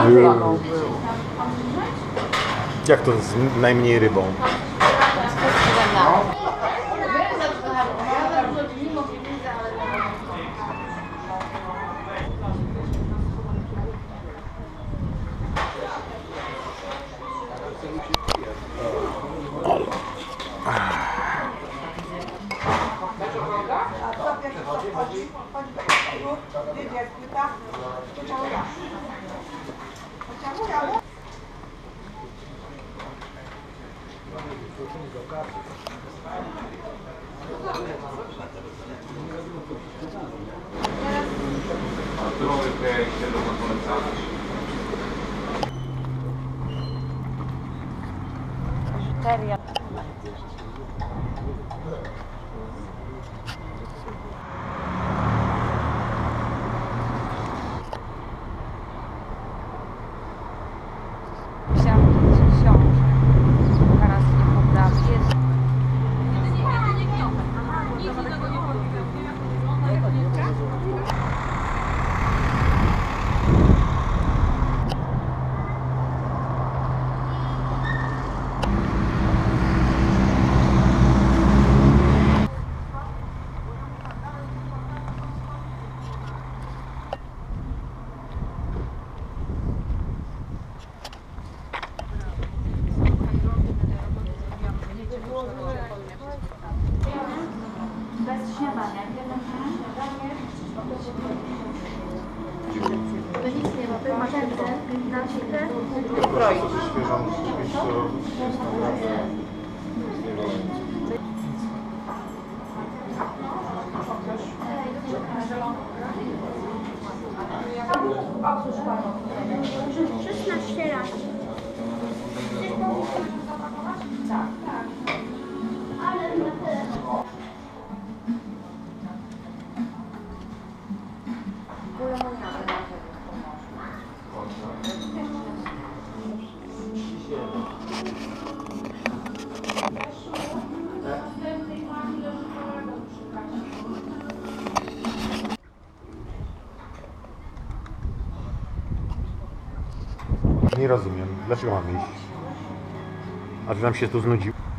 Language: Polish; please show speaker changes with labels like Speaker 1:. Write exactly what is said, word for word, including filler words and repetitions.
Speaker 1: rybą.
Speaker 2: Jak to z najmniej rybą?
Speaker 1: Seria. Chciałam kiedyś książkę. Teraz nie poddam. Jest.
Speaker 3: Bez śniadania. To nic nie ma. To masz ręce na siebie.
Speaker 2: Proszę coś świeżą,
Speaker 3: szesnaście lat. Tak, tak. Ale na tyle.
Speaker 2: Nie rozumiem. Dlaczego mam iść? A czy nam się tu znudził?